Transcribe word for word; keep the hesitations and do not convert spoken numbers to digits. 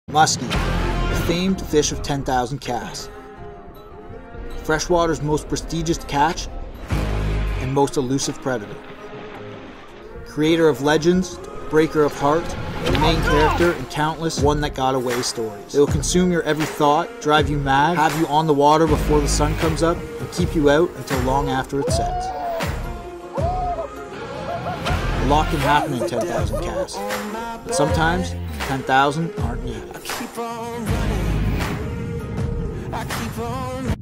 Muskie, the famed fish of ten thousand casts. Freshwater's most prestigious catch and most elusive predator. Creator of legends, breaker of hearts, the main character in countless one that got away stories. It will consume your every thought, drive you mad, have you on the water before the sun comes up, and keep you out until long after it sets. A lot can happen in ten thousand casts, but sometimes ten thousand aren't needed.